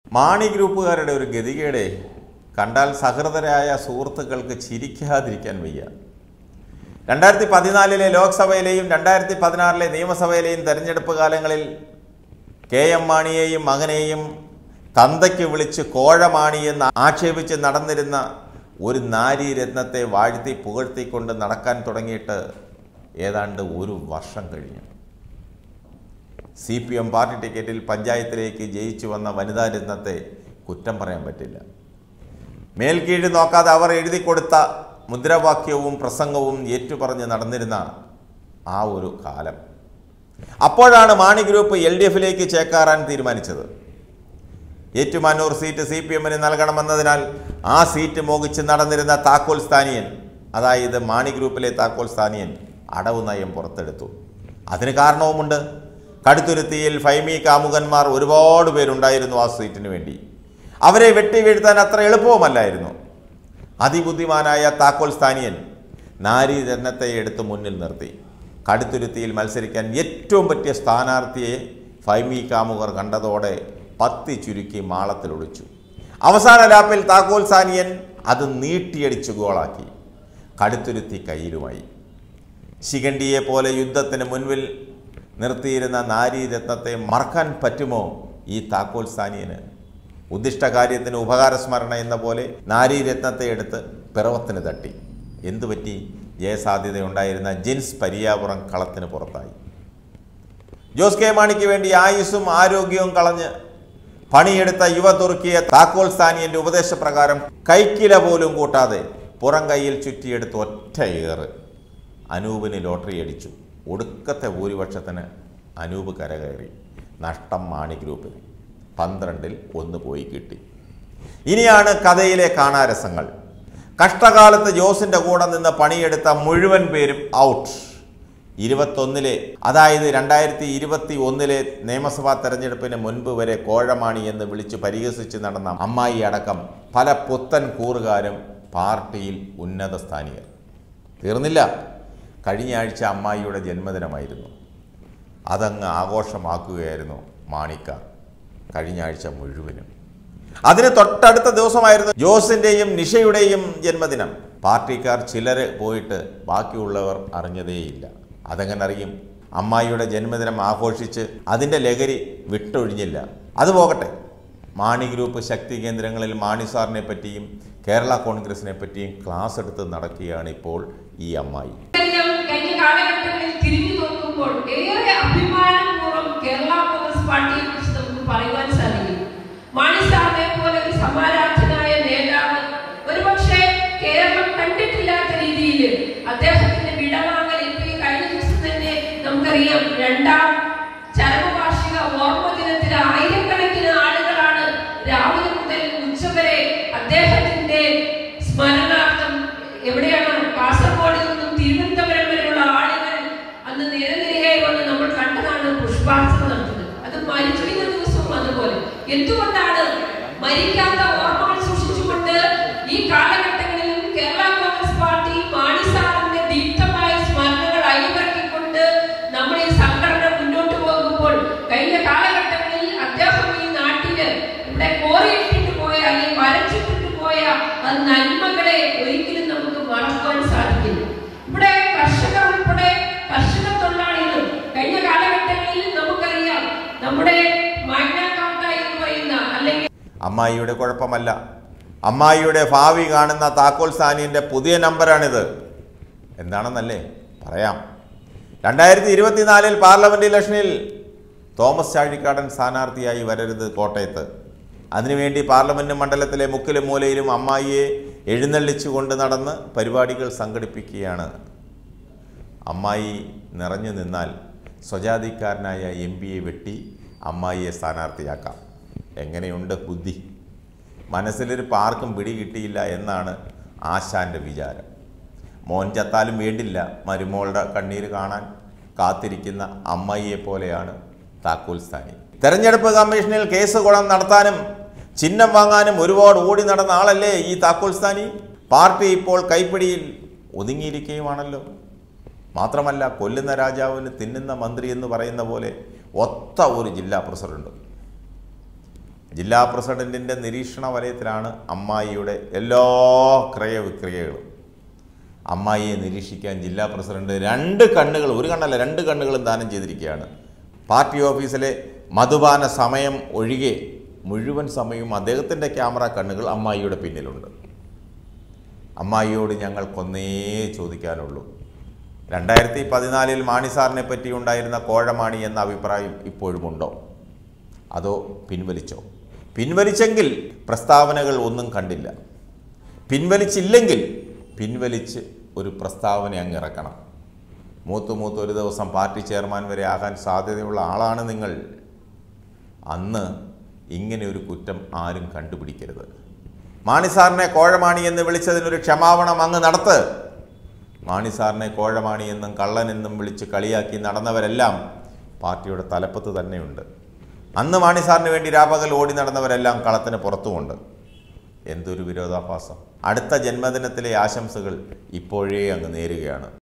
മാണി ഗ്രൂപ്പുകാരുടെ ഒരു ഗതികേടെ കണ്ടാൽ സഹൃദരായ സുഹൃത്തുക്കൾക്ക് ചിരിക്കാതിരിക്കാൻ വയ്യ. 2014 ലോക്സഭയിലെയും 2016 നിയമസഭയിലെയും തെരഞ്ഞെടുപ്പ് കാലങ്ങളിൽ KM മാണിയെയും മകനെയും തന്തയ്ക്ക് വിളിച്ച് കോഴമാണിയെന്ന് ആക്ഷേപിച്ച് നടന്നിരുന്ന ഒരു നാരീരത്നത്തെ വാഴ്ത്തി പുകഴ്ത്തിക്കൊണ്ട് നടക്കാൻ തുടങ്ങിയിട്ട് ഏതാണ്ട് ഒരു വർഷം കഴിഞ്ഞു. CPM പാർട്ടി ടിക്കറ്റിൽ പഞ്ചായത്തിലേക്ക് ജയിച്ചു വന്ന വനിതാ രത്നത്തെ കുറ്റം പറയാൻ പറ്റില്ല. മേൽക്കീഴ് നോക്കാതെ അവർ എഴുതി കൊടുത്ത മുദ്രാവാക്യവും പ്രസംഗവും ഏറ്റുപറഞ്ഞ് നടന്നിരുന്ന ആ ഒരു കാലം. അപ്പോഴാണ് മാണി ഗ്രൂപ്പ് LDFിലേക്ക് ചേക്കാറാൻ തീരുമാനിച്ചത്. ഏറ്റുമാനൂർ സീറ്റ് CPMന് നൽകണമെന്നതിനാൽ ആ സീറ്റ് മോഹിച്ച് നടന്നിരുന്ന താക്കോൽ സ്ഥാനീയൻ, അതായത് മാണി ഗ്രൂപ്പിലെ താക്കോൽ സ്ഥാനീയൻ അടവ് നയം പുറത്തെടുത്തു. അതിന് കാരണവുമുണ്ട്. കടുത്തുരുത്തിയിൽ ഫൈമി കാമുകന്മാർ ഒരുപാട് പേരുണ്ടായിരുന്നു ആ സീറ്റിന് വേണ്ടി. അവരെ വെട്ടി വീഴ്ത്താൻ അത്ര എളുപ്പവുമല്ലായിരുന്നു. അതിബുദ്ധിമാനായ താക്കോൽ സ്ഥാനീയൻ നാരീരത്നത്തെ എടുത്ത് മുന്നിൽ നിർത്തി. കടുത്തുരുത്തിയിൽ മത്സരിക്കാൻ ഏറ്റവും പറ്റിയ സ്ഥാനാർത്ഥിയെ ഫൈമി കാമുകർ കണ്ടതോടെ പത്തി ചുരുക്കി മാളത്തിലൊളിച്ചു. അവസാന ലാപ്പിൽ താക്കോൽ സ്ഥാനീയൻ അത് നീട്ടിയടിച്ച് ഗോളാക്കി. കടുത്തുരുത്തി കയ്യിലുമായി. ശിഖണ്ഡിയെ പോലെ യുദ്ധത്തിന് മുൻപിൽ നിർത്തിയിരുന്ന നാരീരത്നത്തെ മറക്കാൻ പറ്റുമോ ഈ താക്കോൽ സ്ഥാനീയന്? ഉദ്ദിഷ്ട കാര്യത്തിന് ഉപകാരസ്മരണ എന്ന പോലെ നാരീരത്നത്തെ എടുത്ത് പിറവത്തിന് തട്ടി. എന്തുപറ്റി? ജയസാധ്യതയുണ്ടായിരുന്ന ജിൻസ് പരിയാപുരം കളത്തിന് പുറത്തായി. ജോസ് കെ മാണിക്ക് വേണ്ടി ആയുസ്സും ആരോഗ്യവും കളഞ്ഞ് പണിയെടുത്ത യുവതുർക്കിയ താക്കോൽ സ്ഥാനീയൻ്റെ ഉപദേശപ്രകാരം കൈക്കില പോലും കൂട്ടാതെ പുറം കൈയിൽ ചുറ്റിയെടുത്ത് ഒറ്റ ഏറ് അനൂപിന് ലോട്ടറി അടിച്ചു. ഒടുക്കത്തെ ഭൂരിപക്ഷത്തിന് അനൂപ് കരകയറി. നഷ്ടം മാണി ഗ്രൂപ്പിന്. 12-ൽ 1 പോയി കിട്ടി. ഇനിയാണ് കഥയിലെ കാണാരസങ്ങൾ. കഷ്ടകാലത്ത് ജോസിൻ്റെ കൂടെ നിന്ന് പണിയെടുത്ത മുഴുവൻ പേരും ഔട്ട്. 21-ലെ, അതായത് 2021-ലെ നിയമസഭാ തെരഞ്ഞെടുപ്പിന് മുൻപ് വരെ കോഴമാണി എന്ന് വിളിച്ച് പരിഹസിച്ച് നടന്ന അമ്മായി അടക്കം പല പുത്തൻ കൂറുകാരും പാർട്ടിയിൽ ഉന്നത സ്ഥാനീയർ. തീർന്നില്ല. കഴിഞ്ഞ ആഴ്ച അമ്മായിയുടെ ജന്മദിനമായിരുന്നു. അതങ്ങ് ആഘോഷമാക്കുകയായിരുന്നു മാണിക്കാർ കഴിഞ്ഞ ആഴ്ച മുഴുവനും. അതിന് തൊട്ടടുത്ത ദിവസമായിരുന്നു ജോസിൻ്റെയും നിഷയുടെയും ജന്മദിനം. പാർട്ടിക്കാർ ചിലർ പോയിട്ട് ബാക്കിയുള്ളവർ അറിഞ്ഞതേയില്ല. അതെങ്ങനെ അറിയും? അമ്മായിയുടെ ജന്മദിനം ആഘോഷിച്ച് അതിൻ്റെ ലഹരി വിട്ടൊഴിഞ്ഞില്ല. അതുപോകട്ടെ, മാണി ഗ്രൂപ്പ് ശക്തി കേന്ദ്രങ്ങളിൽ മാണി സാറിനെ പറ്റിയും കേരള കോൺഗ്രസിനെ പറ്റിയും ക്ലാസ് എടുത്ത് നടക്കുകയാണ് ഇപ്പോൾ ഈ അമ്മായി. കഴിഞ്ഞ കാലഘട്ടങ്ങളിൽ തിരിഞ്ഞു നോക്കുമ്പോൾ ഏറെ അഭിമാനപൂർവ്വം കേരള കോൺഗ്രസ് പാർട്ടിയെ കുറിച്ച് നമുക്ക് പറയുവാൻ സാധിക്കും. മാണി സാറിനെ പോലെ ഒരു സമാരാധനായ നേതാവ് ഒരുപക്ഷെ കേരളം കണ്ടിട്ടില്ലാത്ത രീതിയിൽ അദ്ദേഹത്തിന്റെ വിടവാങ്ങൽ ഇപ്പോൾ കഴിഞ്ഞ ദിവസം തന്നെ നമുക്കറിയാം. 2ാം ചരമവാർഷിക ഓർമ്മ ദിനത്തിൽ ആയിരക്കണക്കിന് ആളുകളാണ് രാവിലെ മുതൽ ഉച്ചവരെ അദ്ദേഹത്തിന്റെ സ്മരണാർത്ഥം എവിടെയാണ് കാസർഗോഡിൽ നിന്നും തിരുവനന്തപുരം വരെയുള്ള ആളുകൾ അന്ന് നിരനിരയായി വന്ന് നമ്മൾ കണ്ടതാണ് പുഷ്പാർച്ചന നടത്തുന്നത്. അത് മരിക്കുന്ന ദിവസവും അതുപോലെ. എന്തുകൊണ്ടാണ് മരിക്കാത്ത ഓർമ്മകൾ സൂക്ഷിച്ചുകൊണ്ട് ഈ കാലഘട്ടങ്ങളിലും കേരള കോൺഗ്രസ് പാർട്ടി മാണി സാറിന്റെ ദീപ്തമായ സ്മരണകൾ അയവിറക്കിക്കൊണ്ട് നമ്മൾ ഈ സംഘടന മുന്നോട്ട് പോകുമ്പോൾ കഴിഞ്ഞ കാലഘട്ടങ്ങളിൽ അദ്ദേഹം ഈ നാട്ടില് ഇവിടെ കോറിയിട്ടിട്ട് പോയ അല്ലെങ്കിൽ വരച്ചിട്ടിട്ട് പോയ ആ നന്മകളെ ഒരിക്കലും നമുക്ക് മറക്കുവാൻ സാധിക്കില്ല. ഇവിടെ കർഷകർ ഉൾപ്പെടെ കർഷക തൊഴിലാളികളും കഴിഞ്ഞ കാലഘട്ടങ്ങളിൽ നമുക്കറിയാം നമ്മുടെ അമ്മായിയുടെ കുഴപ്പമല്ല. അമ്മായിയുടെ ഭാവി കാണുന്ന താക്കോൽ സ്ഥാനീയൻ്റെ പുതിയ നമ്പറാണിത്. എന്താണെന്നല്ലേ പറയാം. 2024 പാർലമെന്റ് ഇലക്ഷനിൽ തോമസ് ചാഴിക്കാടൻ സ്ഥാനാർത്ഥിയായി വരരുത് കോട്ടയത്ത്. അതിനുവേണ്ടി പാർലമെന്റ് മണ്ഡലത്തിലെ മുക്കിലും മൂലയിലും അമ്മായിയെ എഴുന്നള്ളിച്ചു കൊണ്ട് നടന്ന് പരിപാടികൾ സംഘടിപ്പിക്കുകയാണ്. അമ്മായി നിറഞ്ഞു നിന്നാൽ സ്വജാതിക്കാരനായ MP-യെ വെട്ടി അമ്മായിയെ സ്ഥാനാർത്ഥിയാക്കാം. എങ്ങനെയുണ്ട് ബുദ്ധി? മനസ്സിലൊരു പാർക്കും പിടി കിട്ടിയില്ല എന്നാണ് ആശാൻ്റെ വിചാരം. മോൻ ചത്താലും വേണ്ടില്ല മരുമോളുടെ കണ്ണീര് കാണാൻ കാത്തിരിക്കുന്ന അമ്മായിയെ പോലെയാണ് താക്കോൽ സ്ഥാനി. തെരഞ്ഞെടുപ്പ് കമ്മീഷനിൽ കേസ് കുളം നടത്താനും ചിഹ്നം വാങ്ങാനും ഒരുപാട് ഓടി നടന്ന ആളല്ലേ ഈ താക്കോൽ സ്ഥാനി. പാർട്ടി ഇപ്പോൾ കൈപ്പിടിയിൽ ഒതുങ്ങിയിരിക്കുകയുമാണല്ലോ. മാത്രമല്ല, കൊല്ലുന്ന രാജാവിന് തിന്നുന്ന മന്ത്രി എന്ന് പറയുന്ന പോലെ ഒത്ത ഒരു ജില്ലാ പ്രസിഡന്റ്. ജില്ലാ പ്രസിഡൻറ്റിൻ്റെ നിരീക്ഷണ വലയത്തിലാണ് അമ്മായിയുടെ എല്ലാ ക്രയവിക്രയങ്ങളും. അമ്മായിയെ നിരീക്ഷിക്കാൻ ജില്ലാ പ്രസിഡന്റ് 2 കണ്ണുകൾ, 1 കണ്ണല്ല 2 കണ്ണുകളും ദാനം ചെയ്തിരിക്കുകയാണ്. പാർട്ടി ഓഫീസിലെ മധുപാന സമയം ഒഴികെ മുഴുവൻ സമയവും അദ്ദേഹത്തിൻ്റെ ക്യാമറ കണ്ണുകൾ അമ്മായിയുടെ പിന്നിലുണ്ട്. അമ്മായിയോട് ഞങ്ങൾക്കൊന്നേ ചോദിക്കാനുള്ളൂ, 2014 മാണി സാറിനെ പറ്റി ഉണ്ടായിരുന്ന കോഴമാണി എന്ന അഭിപ്രായം ഇപ്പോഴുമുണ്ടോ, അതോ പിൻവലിച്ചോ? പിൻവലിച്ചെങ്കിൽ പ്രസ്താവനകൾ ഒന്നും കണ്ടില്ല, പിൻവലിച്ചില്ലെങ്കിൽ പിൻവലിച്ച് ഒരു പ്രസ്താവന അങ്ങ് ഇറക്കണം. മൂത്ത് ഒരു ദിവസം പാർട്ടി ചെയർമാൻ വരെ ആകാൻ സാധ്യതയുള്ള ആളാണ് നിങ്ങൾ. അന്ന് ഇങ്ങനെ ഒരു കുറ്റം ആരും കണ്ടുപിടിക്കരുത്. മാണി സാറിനെ കോഴമാണി എന്ന് വിളിച്ചതിനൊരു ക്ഷമാപണം അങ്ങ് നടത്ത്. മാണി സാറിനെ കോഴമാണി എന്നും കള്ളനെന്നും വിളിച്ച് കളിയാക്കി നടന്നവരെല്ലാം പാർട്ടിയുടെ തലപ്പത്ത് തന്നെയുണ്ട്. അന്ന് മാണി സാറിന് വേണ്ടി രാപകൽ ഓടി നടന്നവരെല്ലാം കളത്തിന് പുറത്തുമുണ്ട്. എന്തൊരു വിരോധാഭാസം! അടുത്ത ജന്മദിനത്തിലെ ആശംസകൾ ഇപ്പോഴേ അങ്ങ് നേരുകയാണ്.